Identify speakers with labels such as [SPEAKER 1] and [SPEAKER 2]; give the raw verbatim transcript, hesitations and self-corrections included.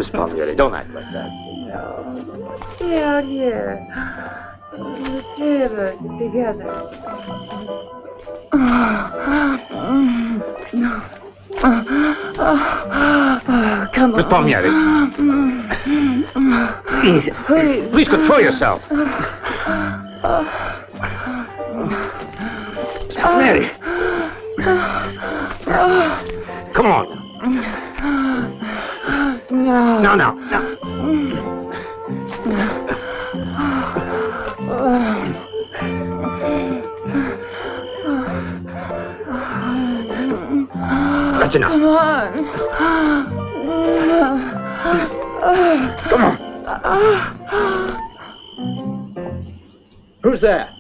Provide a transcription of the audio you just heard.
[SPEAKER 1] Miss Palmieri, don't act like that.
[SPEAKER 2] No. Stay out here. The three of us together. Come on.
[SPEAKER 1] Miss Palmieri. Please.
[SPEAKER 2] Please.
[SPEAKER 1] Please control yourself. Miss Palmieri. Come on.
[SPEAKER 2] No.
[SPEAKER 1] No, no, no. That's enough.
[SPEAKER 2] Come on.
[SPEAKER 1] Come on. Who's there?